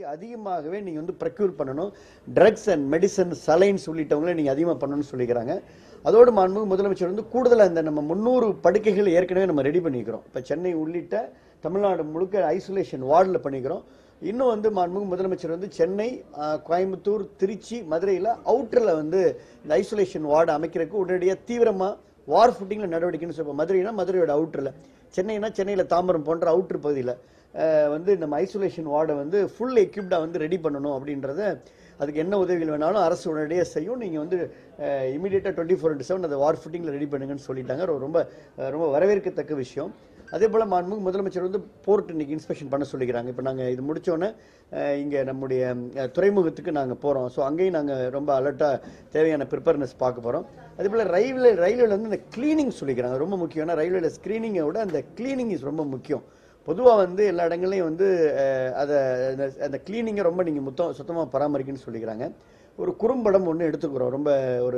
அதிகமாகவே நீங்கள் வந்து ப்ரொக்யூர் பண்ணணும். ட்ரக்ஸ் அண்ட் மெடிசன், சலைன்ஸ் உள்ளிட்டவங்களே நீங்கள் அதிகமாக பண்ணணும்னு சொல்லிக்கிறாங்க. அதோடு மாண்புமிகு முதலமைச்சர் வந்து கூடுதலாக இந்த நம்ம 300 படுக்கைகள் ஏற்கனவே நம்ம ரெடி பண்ணிக்கிறோம். இப்போ சென்னை உள்ளிட்ட தமிழ்நாடு முழுக்க ஐசோலேஷன் வார்டில் பண்ணிக்கிறோம். இன்னும் வந்து மாண்புமிகு முதலமைச்சர் வந்து சென்னை, கோயம்புத்தூர், திருச்சி, மதுரையில் அவுட்டரில் வந்து இந்த ஐசோலேஷன் வார்டு அமைக்கிறதுக்கு உடனடியாக தீவிரமாக வார் ஃபுட்டிங்கில் நடவடிக்கைன்னு சொல்லுவோம். மதுரைனா மதுரையோட அவுட்டரில், சென்னைனா சென்னையில் தாம்பரம் போன்ற அவுட்டர் பகுதியில் வந்து நம்ம ஐசோலேஷன் வார்டை வந்து ஃபுல் எக்யூப்டாக வந்து ரெடி பண்ணணும். அப்படின்றத அதுக்கு என்ன உதவிகள் வேணாலும் அரசு உடனடியாக செய்யும். நீங்கள் வந்து இமீடியட்டாக 24/7 அந்த வார் ஃபுட்டிங்கில் ரெடி பண்ணுங்கன்னு சொல்லிட்டாங்க. ரொம்ப ரொம்ப வரவேற்கத்தக்க விஷயம். அதே போல் மாண்புமிகு முதலமைச்சர் வந்து போர்ட் இன்னைக்கு இன்ஸ்பெக்ஷன் பண்ண சொல்லிக்கிறாங்க. இப்போ நாங்கள் இது முடித்தோன்னே இங்கே நம்முடைய துறைமுகத்துக்கு நாங்கள் போகிறோம். ஸோ அங்கேயும் நாங்கள் ரொம்ப அலர்ட்டாக தேவையான ப்ரிப்பேர்னஸ் பார்க்க போகிறோம். அதே போல் ரயில்வேல வந்து இந்த கிளீனிங் சொல்லிக்கிறாங்க, ரொம்ப முக்கியம். ஏன்னா ரயில்வேல ஸ்க்ரீனிங்கை விட அந்த கிளீனிங் இஸ் ரொம்ப முக்கியம். பொதுவாக வந்து எல்லா இடங்கள்லையும் வந்து அந்த கிளீனிங்கை ரொம்ப நீங்கள் சுத்தமாக பராமரிக்கணும்னு சொல்லிக்கிறாங்க. ஒரு குறும்படம் ஒன்று எடுத்துக்கிறோம். ரொம்ப ஒரு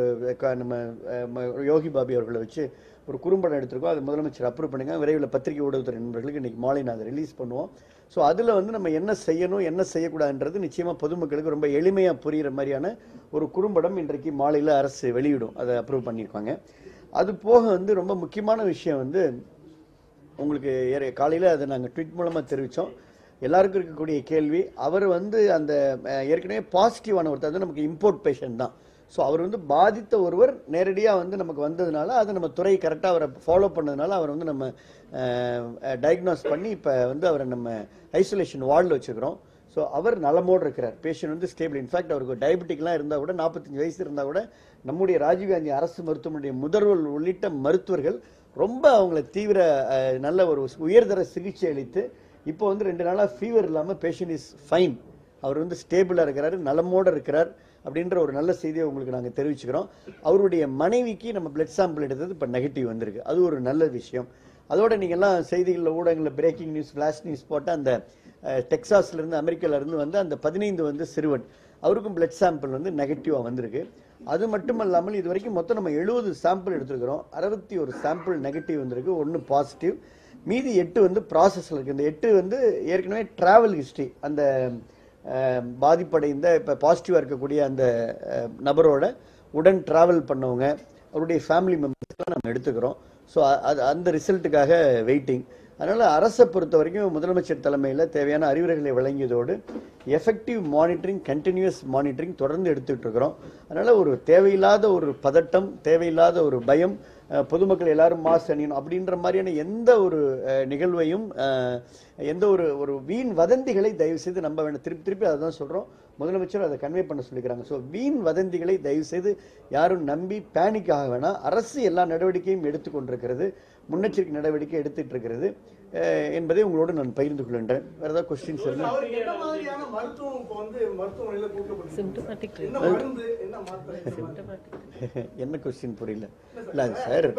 நம்ம யோகி பாபி அவர்களை வச்சு ஒரு குறும்படம் எடுத்திருக்கோம். அது முதலமைச்சர் அப்ரூவ் பண்ணுங்க. விரைவில் பத்திரிகை ஊடகத்துறை நண்பர்களுக்கு இன்றைக்கி மாலை நான் அதை ரிலீஸ் பண்ணுவோம். ஸோ அதில் வந்து நம்ம என்ன செய்யணும், என்ன செய்யக்கூடாதுன்றது நிச்சயமாக பொதுமக்களுக்கு ரொம்ப எளிமையாக புரிகிற மாதிரியான ஒரு குறும்படம் இன்றைக்கு மாலையில் அரசு வெளியிடும். அதை அப்ரூவ் பண்ணியிருக்காங்க. அது போக வந்து ரொம்ப முக்கியமான விஷயம் வந்து உங்களுக்கு காலையில் அதை நாங்கள் ட்வீட் மூலமாக தெரிவித்தோம். எல்லாருக்கும் இருக்கக்கூடிய கேள்வி, அவர் வந்து அந்த ஏற்கனவே பாசிட்டிவான ஒருத்தர், அது நமக்கு இம்போர்ட் பேஷண்ட் தான். ஸோ அவர் வந்து பாதித்த ஒருவர் நேரடியாக வந்து நமக்கு வந்ததுனால அதை நம்ம துறை கரெக்டாக அவரை ஃபாலோ பண்ணதுனால அவர் வந்து நம்ம டயக்னோஸ் பண்ணி இப்போ வந்து அவரை நம்ம ஐசோலேஷன் வார்டில் வச்சுக்கிறோம். ஸோ அவர் நலமோடு இருக்கிறார். பேஷண்ட் வந்து ஸ்டேபிள். இன்ஃபேக்ட் அவருக்கு டயபெட்டிக்லாம் இருந்தால் கூட, 45 வயசு இருந்தால் கூட, நம்முடைய ராஜீவ்காந்தி அரசு மருத்துவமனைய முதல்வர் உள்ளிட்ட மருத்துவர்கள் ரொம்ப அவங்கள தீவிர நல்ல ஒரு உயர்தர சிகிச்சை அளித்து இப்போ வந்து 2 நாளாக ஃபீவர் இல்லாமல் பேஷண்ட் இஸ் ஃபைன். அவர் வந்து ஸ்டேபிளாக இருக்கிறார், நலமோடு இருக்கிறார் அப்படின்ற ஒரு நல்ல செய்தியை உங்களுக்கு நாங்கள் தெரிவிச்சுக்கிறோம். அவருடைய மனைவிக்கு நம்ம பிளட் சாம்பிள் எடுத்தது இப்போ நெகட்டிவ் வந்திருக்கு. அது ஒரு நல்ல விஷயம். அதோட நீங்கள்லாம் செய்திகளில், ஊடகங்களில் பிரேக்கிங் நியூஸ், ஃப்ளாஷ் நியூஸ் போட்ட அந்த டெக்சாஸ்லேருந்து, அமெரிக்காவிலேருந்து வந்து அந்த 15 வந்து சிறுவன், அவருக்கும் பிளட் சாம்பிள் வந்து நெகட்டிவாக வந்திருக்கு. அது மட்டும் இல்லாமல் இது வரைக்கும் மொத்தம் நம்ம 70 சாம்பிள் எடுத்துருக்கிறோம். 61 சாம்பிள் நெகட்டிவ் வந்திருக்கு, 1 பாசிட்டிவ். மீதி 8 வந்து ப்ராசஸில் இருக்குது. இந்த 8 வந்து ஏற்கனவே ட்ராவல் ஹிஸ்ட்ரி, அந்த பாதிப்படைந்த இப்போ பாசிட்டிவாக இருக்கக்கூடிய அந்த நபரோட உடன் ட்ராவல் பண்ணவங்க, அவருடைய ஃபேமிலி மெம்பர்ஸ்லாம் நம்ம எடுத்துக்கிறோம். ஸோ அந்த ரிசல்ட்டுக்காக வெயிட்டிங். அதனால் அரசை பொறுத்த வரைக்கும் முதலமைச்சர் தலைமையில் தேவையான அறிவுரைகளை வழங்கியதோடு எஃபெக்டிவ் மானிட்டரிங், கண்டினியூஸ் மானிட்டரிங் தொடர்ந்து எடுத்துகிட்டு இருக்கிறோம். அதனால் ஒரு தேவையில்லாத ஒரு பதட்டம், தேவையில்லாத ஒரு பயம், பொதுமக்கள் எல்லாரும் மாஸ்க் அணியணும் அப்படின்ற மாதிரியான எந்த ஒரு நிகழ்வையும், எந்த ஒரு வீண் வதந்திகளை தயவு செய்து நம்ப வேண்டாம். திருப்பி அதை தான் சொல்கிறோம். முதலமைச்சர் அதை கன்வே பண்ண சொல்லிக்கிறாங்க. ஸோ வீண் வதந்திகளை தயவு செய்து யாரும் நம்பி பேனிக் ஆக வேணாம். அரசு எல்லா நடவடிக்கையும் எடுத்துக்கொண்டிருக்கிறது, முன்னெச்சரிக்கை நடவடிக்கை எடுத்துட்டு இருக்கிறது என்பதை உங்களோடு நான் பகிர்ந்து கொள்கின்றேன். வேற ஏதாவது கொஸ்டின்ஸ் இருந்தால் என்ன கொஸ்டின் புரியல? இல்லை சார்,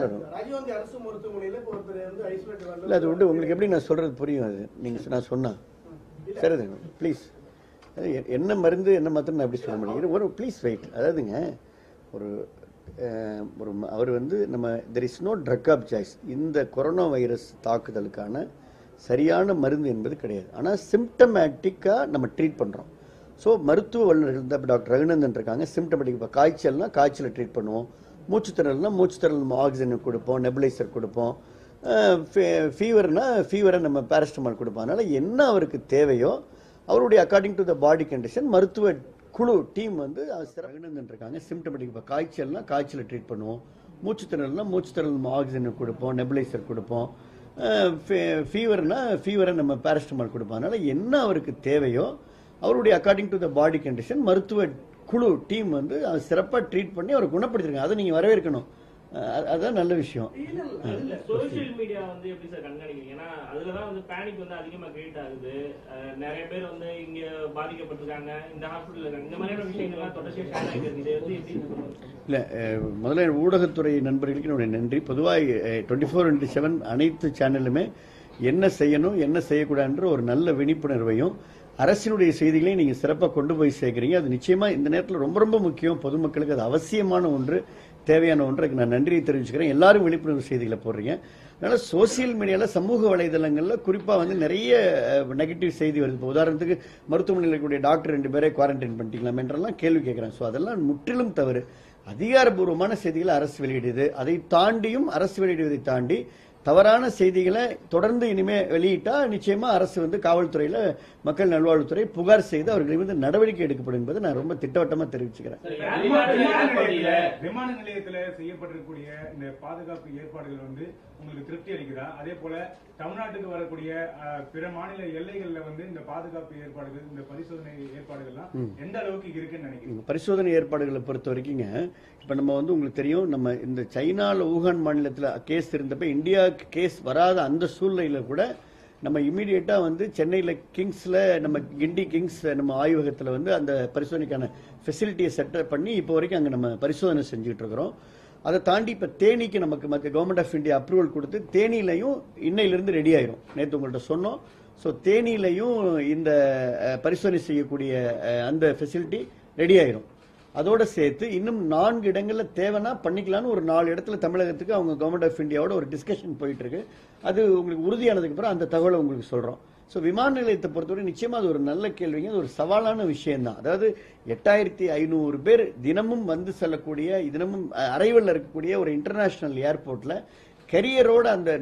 இல்லை அது விட்டு உங்களுக்கு எப்படி நான் சொல்றது புரியும்? அது நீங்கள் நான் சொன்னா சரி ப்ளீஸ். என்ன மருந்து என்ன மாத்திரம் நான் எப்படி சொல்ல முடியும்? ஒரு ப்ளீஸ் வெயிட். அதாவதுங்க ஒரு அவர் வந்து நம்ம there is no drug of choice. இந்த கொரோனா வைரஸ் தாக்குதலுக்கான சரியான மருந்து என்பது கிடையாது. ஆனால் சிம்டமேட்டிக்காக நம்ம ட்ரீட் பண்ணுறோம். ஸோ மருத்துவ வல்லுநர்கள் தான் இப்போ டாக்டர் ரகுநந்தன் இருக்காங்க. சிம்டமேட்டிக், இப்போ காய்ச்சல்னா காய்ச்சலை ட்ரீட் பண்ணுவோம், மூச்சுத்திறல்னா மூச்சுத்திறல் நம்ம ஆக்சிஜன் கொடுப்போம், நெபுலைசர் கொடுப்போம், ஃபீவர்னா ஃபீவரை நம்ம பேரஸ்டமால் கொடுப்போம். அதனால் என்ன அவருக்கு தேவையோ அவருடைய according to the body condition மருத்துவ குழு டீம் வந்து ரகுநந்தன் இருக்காங்க. சிம்டமேட்டிக், இப்போ காய்ச்சல்னா காய்ச்சலை ட்ரீட் பண்ணுவோம், மூச்சுத்திறல்னா மூச்சுத்திறல் நம்ம ஆக்சிஜன் கொடுப்போம், நெபுலைசர் கொடுப்போம், ஃபீவர்னா ஃபீவரை நம்ம பேரஸ்டமால் கொடுப்போம். அதனால் என்ன அவருக்கு தேவையோ அவருடைய according to the body condition மருத்துவ குழு டீம் வந்து சிறப்பாக ட்ரீட் பண்ணி அவரை குணப்படுத்திருக்காங்க. அதை நீங்கள் வரவேற்கணும். அதுதான் நல்ல விஷயம். சோஷியல் மீடியா வந்து எப்படி சார் கண்காணிக்கிறீங்க? ஏன்னா அதுலதான் வந்து பேனிக் வந்து அதிகமா கிரியேட் ஆகுது. நிறைய பேர் வந்து இங்க பாதிக்கப்பட்டிருக்காங்க, இந்த ஹாஸ்பிட்டல் இருக்காங்க, இந்த மாதிரியான விஷயங்கள்லாம் தொடர்ச்சியா ஷேர் ஆகிருக்கு. இது வந்து எப்படி இல்லை, முதல்ல ஊடகத்துறை நண்பர்களுக்கு என்னுடைய நன்றி. பொதுவாக 24/7 அனைத்து சேனலுமே என்ன செய்யணும் என்ன செய்யக்கூடாதுன்ற ஒரு நல்ல விழிப்புணர்வையும் அரசினுடைய செய்திகளையும் நீங்கள் சிறப்பாக கொண்டு போய் சேர்க்குறீங்க. அது நிச்சயமாக இந்த நேரத்தில் ரொம்ப ரொம்ப முக்கியம். பொதுமக்களுக்கு அது அவசியமான ஒன்று, தேவையான ஒன்று. நான் நன்றியை தெரிவிச்சுக்கிறேன். எல்லாரும் விழிப்புணர்வு செய்திகளை போடுறீங்க. அதனால சோசியல் மீடியால சமூக வலைதளங்கள்ல குறிப்பா வந்து நிறைய நெகட்டிவ் செய்தி வருது. இப்போ உதாரணத்துக்கு மருத்துவமனையில் இருக்கக்கூடிய டாக்டர் 2 பேரை குவாரண்டைன் பண்ணிட்டீங்களா என்றெல்லாம் கேள்வி கேட்கிறாங்க. ஸோ அதெல்லாம் முற்றிலும் தவறு. அதிகாரபூர்வமான செய்திகளை அரசு வெளியிடுது. அதை தாண்டியும் அரசு வெளியிடுவதை தாண்டி தவறான செய்திகளை தொடர்ந்து இனிமே வெளியிட்டா நிச்சயமா அரசு வந்து காவல்துறையில மக்கள் நல்வாழ்வுத்துறை புகார் செய்து அவர்கள் மீது நடவடிக்கை எடுக்கப்படும் என்பதை நான் ரொம்ப திட்டவட்டமா தெரிவிச்சுக்கிறேன். விமான நிலையத்தில் செய்யப்பட்டிருக்கக்கூடிய இந்த பாதுகாப்பு ஏற்பாடுகள் வந்து உங்களுக்கு திருப்தி அளிக்குதா? அதே போல தமிழ்நாட்டுக்கு வரக்கூடிய பிற மாநில எல்லைகள்ல வந்து இந்த பாதுகாப்பு ஏற்பாடுகள், இந்த பரிசோதனை ஏற்பாடுகள்லாம் எந்த அளவுக்கு இருக்குன்னு நினைக்கிறீங்க? பரிசோதனை ஏற்பாடுகளை பொறுத்த வரைக்குங்க இப்ப நம்ம வந்து உங்களுக்கு தெரியும், நம்ம இந்த சைனால ஊகான் மாநிலத்தில் கேஸ் இருந்தப்ப இந்தியா கேஸ் வராத அந்த சூழ்நிலையில கூட நம்ம இமீடியட்டா வந்து சென்னையில் கிங்ஸ்ல நம்ம கிண்டி கிங்ஸ் நம்ம ஆய்வகத்தில் வந்து அந்த பரிசோதனைக்கான ஃபெசிலிட்டியை செட்டப் பண்ணி இப்போ வரைக்கும் அங்கே நம்ம பரிசோதனை செஞ்சுட்டு இருக்கிறோம். அதை தாண்டி இப்போ தேனிக்கு நமக்கு கவர்மெண்ட் ஆஃப் இந்தியா அப்ரூவல் கொடுத்து தேனியிலையும் இன்னையிலிருந்து ரெடி ஆயிரும். நேற்று உங்கள்கிட்ட சொன்னோம். ஸோ தேனியிலையும் இந்த பரிசோதனை செய்யக்கூடிய அந்த ஃபெசிலிட்டி ரெடி ஆயிரும். அதோட சேர்த்து இன்னும் 4 இடங்கள்ல தேவைன்னா பண்ணிக்கலாம்னு ஒரு 4 இடத்துல தமிழகத்துக்கு அவங்க கவர்மெண்ட் ஆஃப் இந்தியாவோட ஒரு டிஸ்கஷன் போயிட்டு இருக்கு. அது உங்களுக்கு உறுதியானதுக்கு அப்புறம் அந்த தகவலை உங்களுக்கு சொல்றோம். ஸோ விமான நிலையத்தை பொறுத்தவரை நிச்சயமா அது ஒரு நல்ல கேள்விங்க. அது ஒரு சவாலான விஷயம் தான். அதாவது 8500 பேர் தினமும் வந்து செல்லக்கூடிய, தினமும் அரைவல்ல இருக்கக்கூடிய ஒரு இன்டர்நேஷனல் ஏர்போர்ட்ல கரியரோட அந்த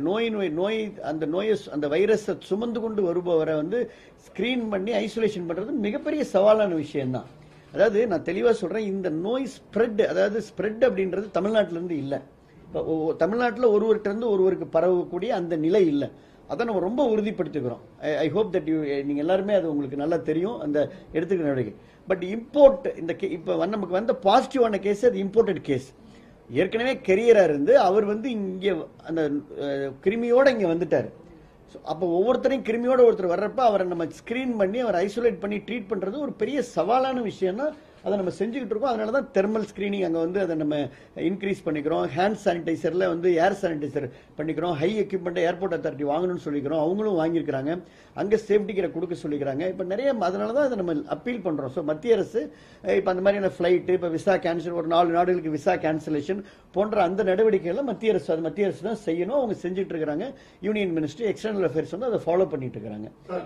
அந்த வைரஸை சுமந்து கொண்டு வருபவரை வந்து ஸ்கிரீன் பண்ணி ஐசோலேஷன் பண்றது மிகப்பெரிய சவாலான விஷயம் தான். அதாவது நான் தெளிவா சொல்றேன், இந்த நோய் ஸ்ப்ரெட், அதாவது ஸ்ப்ரெட் அப்படின்றது தமிழ்நாட்டில இருந்து இல்ல. தமிழ்நாட்டில் ஒருவர்கிட்ட இருந்து ஒருவருக்கு பரவக்கூடிய அந்த நிலை இல்லை. அதை நம்ம ரொம்ப உறுதிப்படுத்திக்கிறோம். ஐ ஹோப் தட் நீங்க எல்லாருமே அது உங்களுக்கு நல்லா தெரியும் அந்த எடுத்துக்கிற நடவடிக்கை. பட் இம்போர்ட் இந்த இப்ப நமக்கு வந்த பாசிட்டிவான கேஸ் அது இம்போர்ட்டட் கேஸ். ஏற்கனவே கெரியரா இருந்து அவர் வந்து இங்க அந்த கிருமியோட இங்க வந்துட்டாரு. அப்போ ஒவ்வொருத்தரையும் கிருமியோட ஒருத்தர் வர்றப்ப அவரை நம்ம ஸ்கிரீன் பண்ணி அவரை ஐசோலேட் பண்ணி ட்ரீட் பண்றது ஒரு பெரிய சவாலான விஷயம்னா அதை நம்ம செஞ்சுக்கிட்டு இருக்கோம். அதனால தான் தெர்மல் ஸ்கிரீனிங் அங்கே வந்து அதை நம்ம இன்க்ரீஸ் பண்ணிக்கிறோம். ஹேண்ட் சானிடைசரில் வந்து ஏர் சானிடைசர் பண்ணிக்கிறோம். ஹை எக்யூப்மெண்ட்டை ஏர்போர்ட் அத்தாரிட்டி வாங்கணும்னு சொல்லிக்கிறோம். அவங்களும் வாங்கியிருக்கிறாங்க. அங்கே சேஃப்டி கிட்ட கொடுக்க சொல்லிக்கிறாங்க. இப்போ நிறைய அதனால தான் அதை நம்ம அப்பீல் பண்ணுறோம். ஸோ மத்திய அரசு இப்போ அந்த மாதிரியான ஃப்ளைட்டு, இப்போ விசா கேன்சல், ஒரு 4 நாடுகளுக்கு விசா கேன்சலேஷன் போன்ற அந்த நடவடிக்கைகளை மத்திய அரசு தான் செய்யணும். அவங்க செஞ்சுட்டு இருக்கிறாங்க. யூனியன் மினிஸ்ட்ரி எக்ஸ்டர்னல் அஃபேர்ஸ் வந்து அதை ஃபாலோ பண்ணிட்டு இருக்கிறாங்க.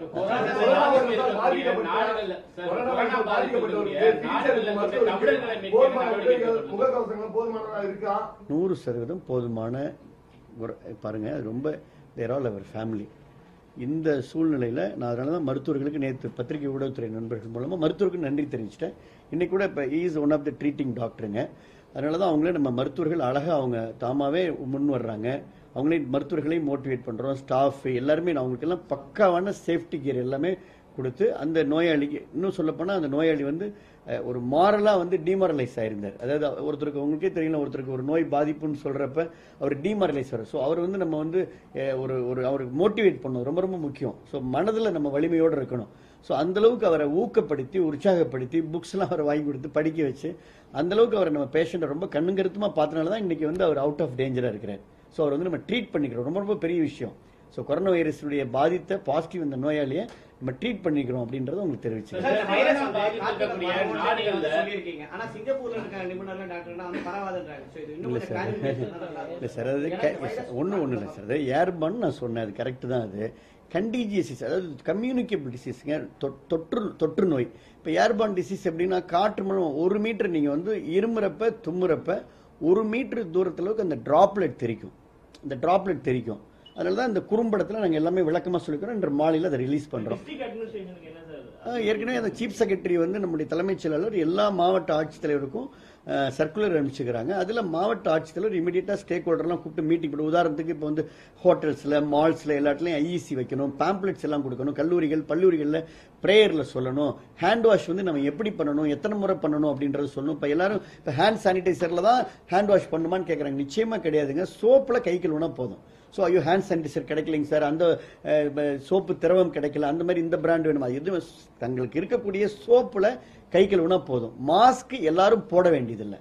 நூறு சதவீதம் போதுமான பாருங்க. அது ரொம்ப தேர் ஆல் அவர் ஃபேமிலி. இந்த சூழ்நிலையில நான் அதனாலதான் மருத்துவர்களுக்கு நேற்று பத்திரிகை ஊடகத்துறை நண்பர்கள் மூலமா மருத்துவருக்கு நன்றி தெரிவிச்சிட்டேன். இன்னைக்கு கூட இப்போ is one of the treating டாக்டருங்க. அதனாலதான் அவங்களே நம்ம மருத்துவர்கள் அழகா அவங்க தாமாவே முன் வர்றாங்க. அவங்களே மருத்துவர்களையும் மோட்டிவேட் பண்றோம். ஸ்டாஃப் எல்லாருமே அவங்களுக்கு எல்லாம் பக்காவான சேஃப்டி கியர் எல்லாமே கொடுத்து அந்த நோயாளிக்கு, இன்னும் சொல்ல போனா அந்த நோயாளி வந்து ஒரு மாரலா வந்து டிமாரலைஸ் ஆயிருந்தார். அதாவது ஒருத்தருக்கு உங்களுக்கே தெரியல, ஒருத்தருக்கு ஒரு நோய் பாதிப்புன்னு சொல்றப்ப அவர் டிமாரலைஸ் ஆகிறார். ஸோ அவர் வந்து நம்ம வந்து அவருக்கு மோட்டிவேட் பண்ணணும், ரொம்ப ரொம்ப முக்கியம். ஸோ மனதில் நம்ம வலிமையோடு இருக்கணும். ஸோ அந்த அளவுக்கு அவரை ஊக்கப்படுத்தி உற்சாகப்படுத்தி புக்ஸ்லாம் அவரை வாங்கி கொடுத்து படிக்க வச்சு அந்த அளவுக்கு அவரை நம்ம பேஷண்ட்டை ரொம்ப கண்ணுங்கருத்துமா பார்த்தனால தான் இன்னைக்கு வந்து அவர் அவுட் ஆஃப் டேஞ்சரா இருக்கிறார். ஸோ அவர் வந்து நம்ம ட்ரீட் பண்ணிக்கிறோம். ரொம்ப ரொம்ப பெரிய விஷயம். ஸோ கொரோனா வைரஸுடைய பாதித்த பாசிட்டிவ் இந்த நோயாளியை நம்ம ட்ரீட் பண்ணிக்கிறோம் அப்படின்றத உங்களுக்கு தெரிவிச்சு. இல்ல சார், அது ஒண்ணு இல்லை சார். அது ஏர்பன் நான் சொன்னேன், அது கரெக்ட் தான். அது கண்டிஜியஸ், அதாவது கம்யூனிகேபிள் டிசீஸ்ங்க, தொற்று நோய். இப்போ ஏர்பான் டிசீஸ் எப்படின்னா காற்று மூலம் 1 மீட்டர் நீங்க வந்து இருமுறப்ப தும்முறப்ப 1 மீட்டர் தூரத்துல அந்த டிராப்லெட் தெரிக்கும். அதனால தான் இந்த குறும்படத்தில் நாங்கள் எல்லாமே விளக்கமாக சொல்லிக்கிறோம். இன்று மாலையில் அதை ரிலீஸ் பண்ணுறோம். ஏற்கனவே அந்த சீஃப் செக்ரட்டரி வந்து நம்முடைய தலைமைச் செயலாளர் எல்லா மாவட்ட ஆட்சித்தலைவருக்கும் சர்க்குலர் அனுப்பிச்சுக்கிறாங்க. அதில் மாவட்ட ஆட்சித்தலைவர் இமீடியட்டாக ஸ்டேக் ஹோல்டர்லாம் கூப்பிட்டு மீட்டிங் போட்டு, உதாரணத்துக்கு இப்போ வந்து ஹோட்டல்ஸில், மால்ஸில் எல்லாத்துலேயும் ஐஇசி வைக்கணும், பேம்ப்ளெட்ஸ் எல்லாம் கொடுக்கணும், பள்ளிகளில் ப்ரேயரில் சொல்லணும், ஹேண்ட் வாஷ் வந்து நம்ம எப்படி பண்ணணும், எத்தனை முறை பண்ணணும் அப்படின்றது சொல்லணும். இப்போ எல்லாரும் இப்போ ஹேண்ட் சானிடைசரில் தான் ஹேண்ட் வாஷ் பண்ணுமான்னு கேட்குறாங்க. நிச்சயமாக கிடையாதுங்க. சோப்பில் கை கழுவுனா போதும். ஸோ ஐயோ ஹேண்ட் சானிடைசர் கிடைக்கலைங்க சார், அந்த சோப்பு திரவம் கிடைக்கல, அந்த மாதிரி இந்த பிராண்ட் வேணுமா, எதுவும் தங்களுக்கு இருக்கக்கூடிய சோப்புல கை கழுவுனா போதும். மாஸ்க் எல்லாரும் போட வேண்டியதில்லை.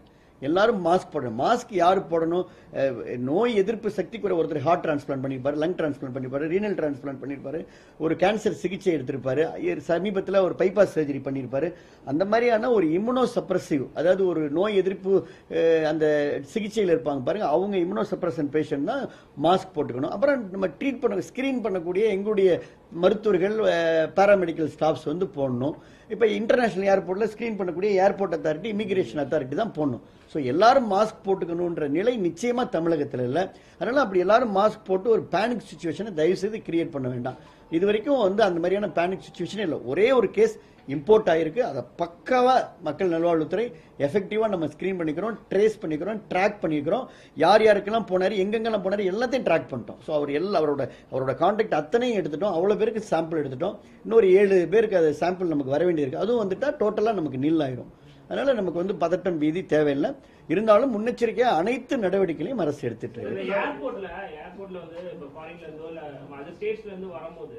எல்லாரும் மாஸ்க் போடணும். மாஸ்க் யாரு போடணும்? நோய் எதிர்ப்பு சக்தி கூட ஒருத்தர் ஹார்ட் டிரான்ஸ்பிளான்ட் பண்ணிருப்பாரு, லங் டிரான்ஸ்பிளான்ட் பண்ணிருப்பாரு, ரீனல் டிரான்ஸ்பிளான்ட் பண்ணிருப்பாரு, ஒரு கேன்சர் சிகிச்சை எடுத்திருப்பாரு, சமீபத்தில் ஒரு பைபாஸ் சர்ஜரி பண்ணிருப்பாரு. அந்த மாதிரியான ஒரு இம்யூனோ சப்ரசிவ், அதாவது ஒரு நோய் எதிர்ப்பு அந்த சிகிச்சையில் இருப்பாங்க பாருங்க, அவங்க இம்யூனோ சப்ரஷன் பேஷண்ட் தான் மாஸ்க் போட்டுக்கணும். அப்புறம் நம்ம ட்ரீட் பண்ண ஸ்கிரீன் பண்ணக்கூடிய எங்களுடைய மருத்துவர்கள், பாராமெடிக்கல் ஸ்டாஃப்ஸ் வந்து போடணும். இப்போ இன்டர்நேஷனல் ஏர்போர்ட்ல ஸ்கிரீன் பண்ணக்கூடிய ஏர்போர்ட் அத்தாரிட்டி, இமிகிரேஷன் அத்தாரிட்டி தான் போடணும். ஸோ எல்லாரும் மாஸ்க் போட்டுக்கணுன்ற நிலை நிச்சயமா தமிழகத்தில் இல்லை. அதனால அப்படி எல்லாரும் மாஸ்க் போட்டு ஒரு பேனிக் சுச்சுவேஷனை தயவு செய்து கிரியேட் பண்ண வேண்டாம். இது வரைக்கும் வந்து அந்த மாதிரியான பேனிக் சுச்சுவேஷனே இல்லை. ஒரே ஒரு கேஸ் இம்போர்ட் ஆயிருக்கு, அதை பக்காவா மக்கள் நல்வாழ்வுத்துறை எஃபெக்டிவா நம்ம ஸ்கிரீன் பண்ணிக்கிறோம், ட்ரேஸ் பண்ணிக்கிறோம், ட்ராக் பண்ணிக்கிறோம். யார் யாருக்கெல்லாம் போனாரு, எங்கெங்கெல்லாம் போனாரு எல்லாத்தையும் ட்ராக் பண்ணிட்டோம். ஸோ அவரோட கான்டாக்ட் அத்தனையும் எடுத்துட்டோம். அவ்வளவு பேருக்கு சாம்பிள் எடுத்துட்டோம். இன்னொரு 7 பேருக்கு அது சாம்பிள் நமக்கு வர வேண்டியிருக்கு. அதுவும் வந்துட்டா டோட்டலா நமக்கு நில் ஆயிரும். அதனால நமக்கு வந்து பதட்டம் பீதி தேவையில்லை. இருந்தாலும் முன்னெச்சரிக்கையா அனைத்து நடவடிக்கைகளையும் அரசு எடுத்துட்டு இருக்கு. ஏர்போர்ட்ல வந்து இப்ப ஃபாரின்ல இருந்தோ இல்ல அதர் ஸ்டேட்ஸ்ல இருந்து வரும்போது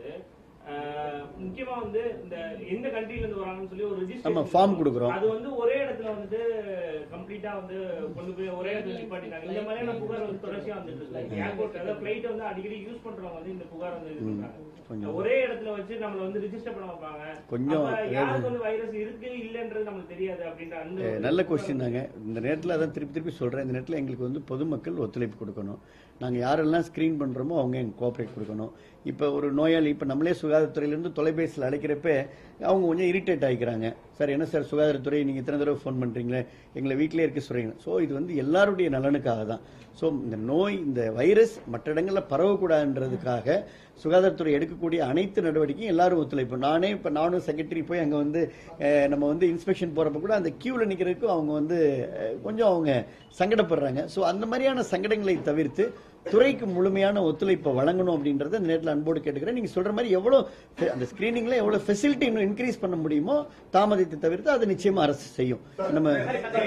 முக்கியமா வந்து இந்த எந்த கண்ட்ரில இருந்து வராங்கன்னு சொல்லி ஒரு ரெஜிஸ்டர் நம்ம ஃபார்ம் கொடுக்குறோம். அது வந்து ஒரே இடத்துல வந்து கம்ப்ளீட்டா வந்து கொண்டு போய் ஒரே இடத்துல நிப்பாட்டிட்டாங்க. இந்த மாதிரியான புகார் வந்து தொடர்ச்சியா வந்துட்டு இருக்கு. ஏர்போர்ட் அதாவது ஃளைட் வந்து அடிக்கடி யூஸ் பண்றவங்க வந்து இந்த புகார் வந்து இருக்காங்க. ஒரே இடத்துல வச்சு நம்மள வந்து ரெஜிஸ்டர் பண்ண வைப்பாங்க. கொஞ்சம் யாருக்கு வந்து வைரஸ் இருக்கு இல்லன்றது நமக்கு தெரியாது அப்படின்ற அந்த நல்ல கொஸ்டின் தாங்க. இந்த நேரத்தில் அதான் திருப்பி சொல்றேன். இந்த நேரத்தில் எங்களுக்கு வந்து பொதுமக்கள் ஒத்துழைப்பு கொடுக்கணும். நாங்க யாரெல்லாம் ஸ்கிரீன் பண்றோமோ அவங்க எங்க கோஆபரேட் கொடுக்கணும். இப்ப ஒரு நோயாளி இப்ப நம்மளே சுகாதாரத்துறையிலிருந்து தொலைபேசியில் அழைக்கிறப்ப அவங்க கொஞ்சம் இரிட்டேட் ஆகிக்கிறாங்க. சார் என்ன சார் சுகாதாரத்துறை நீங்க இத்தனை தடவை ஃபோன் பண்றீங்களே, எங்களை வீட்டிலே இருக்க சொல்றீங்க. ஸோ இது வந்து எல்லாருடைய நலனுக்காக தான். ஸோ இந்த நோய், இந்த வைரஸ் மற்ற இடங்களில் பரவக்கூடாதுன்றதுக்காக சுகாதாரத்துறை எடுக்கக்கூடிய அனைத்து நடவடிக்கையும் எல்லாரும் ஒத்துழைப்பு. நானும் செக்ரட்டரி போய் அங்கே வந்து நம்ம வந்து இன்ஸ்பெக்ஷன் போறப்ப கூட அந்த கியூவில் நிற்கிறதுக்கு அவங்க வந்து கொஞ்சம் அவங்க சங்கடப்படுறாங்க. ஸோ அந்த மாதிரியான சங்கடங்களை தவிர்த்து துறைக்கு முழுமையான ஒத்துழைப்பை வழங்கணும் அப்படின்றத இந்த நேரத்தில் அன்போடு கேட்டுக்கிறேன். நீங்க சொல்ற மாதிரி எவ்வளவு அந்த ஸ்கிரீனிங்ல எவ்வளவு ஃபெசிலிட்டி இன்னும் இன்க்ரீஸ் பண்ண முடியுமோ தாமதத்தை தவிர்த்து அதை நிச்சயமா அரசு செய்யும். நம்ம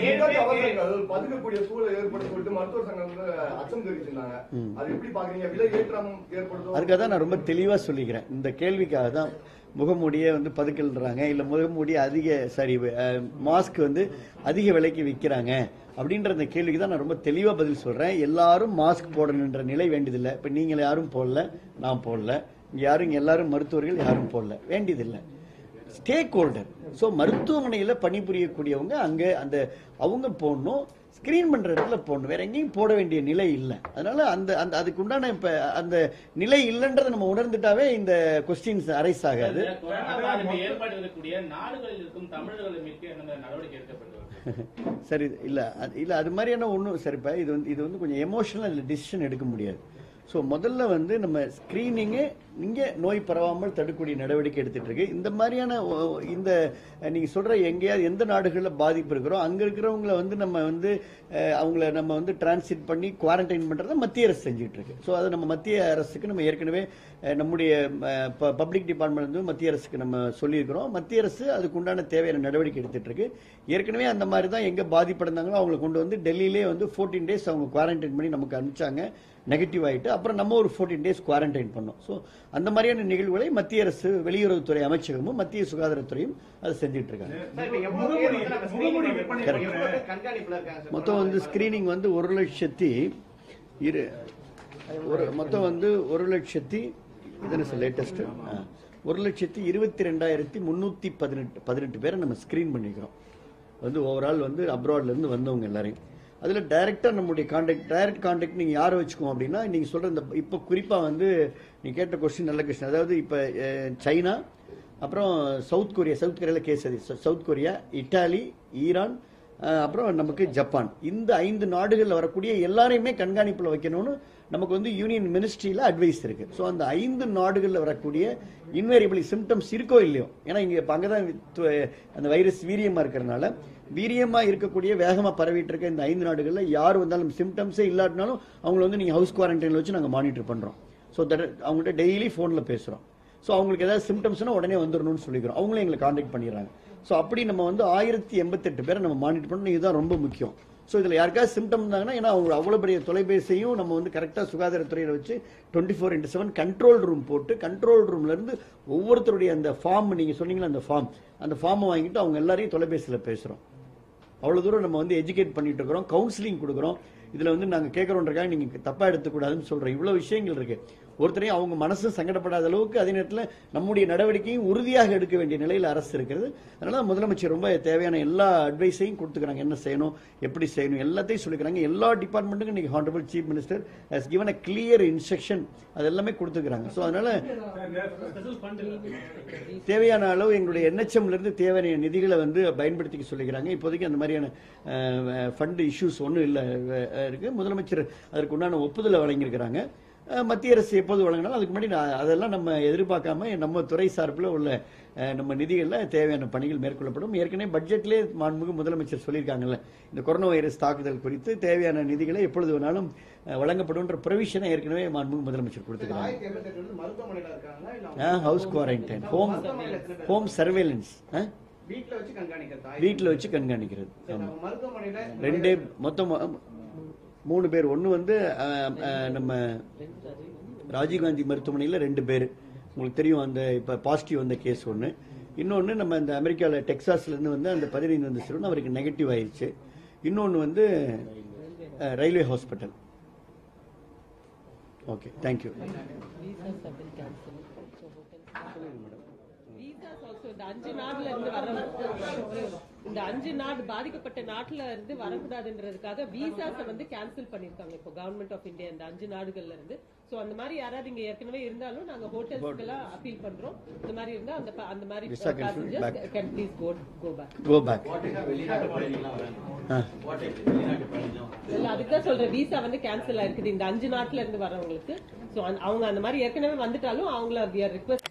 பதுக்கக்கூடிய சூழலை ஏற்படுத்த சொல்லிட்டு மருத்துவர் சங்கம் வந்து அச்சம் தெரிவிச்சிருந்தாங்க. அது எப்படி பாக்குறீங்க? விலை ஏற்றம் ஏற்படுத்தும். அதுக்காக தான் நான் ரொம்ப தெளிவா சொல்லிக்கிறேன். இந்த கேள்விக்காக தான் முகமூடியை வந்து பதுக்கல்றாங்க, இல்ல முகமூடி மாஸ்க் வந்து அதிக விலைக்கு விற்கிறாங்க அப்படின்ற இந்த கேள்விக்கு தான் நான் ரொம்ப தெளிவா பதில் சொல்றேன். எல்லாரும் மாஸ்க் போடணுன்ற நிலை வேண்டியதில்லை. இப்ப நீங்க யாரும் போடல, நான் போடல, இங்க எல்லாரும் மருத்துவர்கள் யாரும் போடல, வேண்டியதில்லை. ஸ்டேக் ஹோல்டர், ஸோ மருத்துவமனையில பணிபுரியக்கூடியவங்க அங்க அந்த அவங்க போடணும், ஸ்கிரீன் பண்ற இடத்துல போடணும், வேற எங்கேயும் போட வேண்டிய நிலை இல்லை. அதனால அந்த அதுக்கு உண்டான இப்ப அந்த நிலை இல்லைன்றதை நம்ம உணர்ந்துட்டாவே இந்த கொஸ்டின்ஸ் அரைஸ் ஆகாது. சரி, இல்ல அது மாதிரியான ஒன்றும் சரிப்பா. இது வந்து கொஞ்சம் எமோஷனல் டிசிஷன் எடுக்க முடியாது. ஸோ முதல்ல வந்து நம்ம ஸ்கிரீனிங்கு இங்கே நோய் பரவாமல் தடுக்கக்கூடிய நடவடிக்கை எடுத்துட்டு இருக்கு. இந்த மாதிரியான இந்த நீங்க சொல்ற எங்கேயாவது எந்த நாடுகளில் பாதிப்பு இருக்கிறோம் அங்க இருக்கிறவங்களை வந்து நம்ம வந்து அவங்கள நம்ம வந்து டிரான்சிட் பண்ணி குவாரண்டைன் பண்றதை மத்திய அரசு செஞ்சுட்டு இருக்கு. ஸோ அதை நம்ம மத்திய அரசுக்கு நம்ம ஏற்கனவே நம்முடைய பப்ளிக் டிபார்ட்மெண்ட் வந்து மத்திய அரசுக்கு நம்ம சொல்லியிருக்கிறோம். மத்திய அரசு அதுக்கு உண்டான தேவையான நடவடிக்கை எடுத்துட்டு இருக்கு. ஏற்கனவே அந்த மாதிரி தான் எங்க பாதிப்படைந்தாங்களோ அவங்களை கொண்டு வந்து டெல்லியிலே வந்து 14 days அவங்க குவாரண்டைன் பண்ணி நமக்கு அனுப்பிச்சாங்க. நெகட்டிவ் ஆயிட்டு அப்புறம் நம்ம ஒரு 14 days குவாரண்டைன் பண்ணோம். ஸோ அந்த மாதிரியான நிகழ்வுகளை மத்திய அரசு, வெளியுறவுத்துறை அமைச்சகமும் மத்திய சுகாதாரத்துறையும் அதை செஞ்சுட்டு இருக்காங்க. மொத்தம் வந்து ஸ்கிரீனிங் வந்து 1,22,318 பேரை நம்ம ஸ்கிரீன் பண்ணிக்கிறோம். வந்து ஓவரால் வந்து அப்ராட்ல இருந்து வந்தவங்க எல்லாரையும். அதுல டைரக்டா நம்முடைய டைரக்ட் கான்டாக்ட் நீங்க யாரை வச்சுக்கோம் அப்படின்னா, நீங்க சொல்ற இந்த இப்ப குறிப்பா வந்து நீங்க கேட்ட கொஸ்டின் நல்ல கொஸ்டின். அதாவது இப்ப சைனா, அப்புறம் சவுத் கொரியால case South Korea, Italy, Iran, அப்புறம் நமக்கு ஜப்பான், இந்த 5 நாடுகள்ல வரக்கூடிய எல்லாரையுமே கண்காணிப்புல வைக்கணும்னு நமக்கு வந்து யூனியன் மினிஸ்ட்ரியில அட்வைஸ் இருக்கு. ஸோ அந்த 5 நாடுகள்ல வரக்கூடிய இன்வேரியபிளி சிம்டம்ஸ் இருக்கோ இல்லையோ, ஏன்னா இங்க அங்கதான் அந்த வைரஸ் வீரியமா இருக்கிறதுனால, வீரியமா இருக்கக்கூடிய வேகமா பரவிட்டு இருக்க இந்த 5 நாடுகள்ல யார் வந்தாலும் சிம்டம்ஸே இல்லாட்டினாலும் அவங்களை வந்து நீங்க ஹவுஸ் குவாரண்டைன்ல வச்சு நாங்க மானிட்டர் பண்றோம். ஸோ அவங்கள்ட்ட டெய்லி போன்ல பேசுறோம். ஸோ அவங்களுக்கு ஏதாவது சிம்டம்ஸ்னா உடனே வந்துடணும்னு சொல்லிக்கிறோம். அவங்களே எங்களை கான்டாக்ட் பண்ணிடுறாங்க. ஸோ அப்படி நம்ம வந்து 1088 பேரை நம்ம மானிட்டர் பண்ணணும். இதுதான் ரொம்ப முக்கியம். ஸோ இதுல யாருக்காவது சிம்டம் இருந்தாங்கன்னா, ஏன்னா அவங்க அவ்வளவு பெரிய தொலைபேசியும் நம்ம வந்து கரெக்டா சுகாதாரத்துறையில வச்சு 24/7 கண்ட்ரோல் ரூம் போட்டு, கண்ட்ரோல் ரூம்ல இருந்து ஒவ்வொருத்தருடைய அந்த ஃபார்ம் நீங்க சொன்னீங்களா, அந்த ஃபார்மை வாங்கிட்டு அவங்க எல்லாரையும் தொலைபேசியில பேசுறோம். அவ்வளவு தூரம் நம்ம வந்து எஜுகேட் பண்ணிட்டு இருக்கிறோம், கவுன்சிலிங் கொடுக்குறோம். இதுல வந்து நாங்க கேட்கறோன்றக்காக நீங்க தப்பா எடுத்துக்கூடாதுன்னு சொல்றோம். இவ்வளவு விஷயங்கள் இருக்கு. ஒருத்தரையும் அவங்க மனசு சங்கடப்படாத அளவுக்கு அதே நேரத்தில் நம்முடைய நடவடிக்கையும் உறுதியாக எடுக்க வேண்டிய நிலையில் அரசு இருக்கிறது. அதனால முதலமைச்சர் ரொம்ப தேவையான எல்லா அட்வைஸையும் கொடுத்துக்கிறாங்க. என்ன செய்யணும், எப்படி செய்யணும், எல்லாத்தையும் சொல்லிக்கிறாங்க. எல்லா டிபார்ட்மெண்ட்டுக்கும் இன்னைக்கு honourable chief minister has given a clear instruction அது எல்லாமே கொடுத்துக்கிறாங்க. ஸோ அதனால தேவையான அளவு எங்களுடைய NHMல இருந்து தேவையான நிதிகளை வந்து பயன்படுத்திக்க சொல்லிக்கிறாங்க. இப்போதைக்கு அந்த மாதிரியான ஃபண்ட் இஷ்யூஸ் ஒன்றும் இல்லை இருக்கு. முதலமைச்சர் அதற்கு உண்டான ஒப்புதலை வழங்கியிருக்கிறாங்க. மத்திய அரசு எப்போது வழங்கினாலும் அதுக்கு முன்னாடி அதெல்லாம் நம்ம எதிர்பார்க்காம நம்ம துறை சார்பில் உள்ள நம்ம நிதிகளில் தேவையான பணிகள் மேற்கொள்ளப்படும். ஏற்கனவே பட்ஜெட்லேயே மாண்புமிகு முதலமைச்சர் சொல்லியிருக்காங்கல்ல, இந்த கொரோனா வைரஸ் தாக்குதல் குறித்து தேவையான நிதிகளை எப்பொழுது வேணாலும் வழங்கப்படும் ப்ரொவிஷனை ஏற்கனவே மாண்புமிகு முதலமைச்சர் கொடுத்துருக்காங்க. ஹவுஸ் குவாரண்டைன், ஹோம் சர்வேலன்ஸ், வீட்டில் வச்சு கண்காணிக்கிறது. ரெண்டே மொத்தம் 3 பேர். ஒன்று வந்து நம்ம ராஜீவ்காந்தி மருத்துவமனையில் 2 பேர், உங்களுக்கு தெரியும், அந்த இப்போ பாசிட்டிவ் வந்த கேஸ் ஒன்று. இன்னொன்று நம்ம இந்த அமெரிக்காவில் டெக்சாஸ்லேருந்து வந்து அந்த 15 வந்த சிறுவன் அவருக்கு நெகட்டிவ் ஆயிடுச்சு. இன்னொன்று வந்து ரயில்வே ஹாஸ்பிட்டல். Okay, thank you. இந்த 5 நாடு பாதிக்கப்பட்ட நாட்டுல இருந்து வரக்கூடாதுன்றதுக்காக விசாஸை வந்து கேன்சல் பண்ணிருக்காங்க இப்போ கவர்மெண்ட் ஆஃப் இந்தியா இந்த 5 நாடுகள்ல இருந்து. சோ அந்த மாதிரி யாராவது இங்க ஏற்கனவே இருந்தாலும் நாங்க ஹோட்டல்ஸ்க்கு எல்லாம் அப்பீல் பண்றோம். இந்த மாதிரி இருந்தா அந்த மாதிரி passengers can please go back. அதுக்கு தான் சொல்றேன், விசா வந்து கேன்சல் ஆயிருக்குது இந்த 5 நாட்டுல இருந்து வரவங்களுக்கு. சோ அவங்க அந்த மாதிரி ஏற்கனவே வந்துட்டாலும் அவங்கள we are request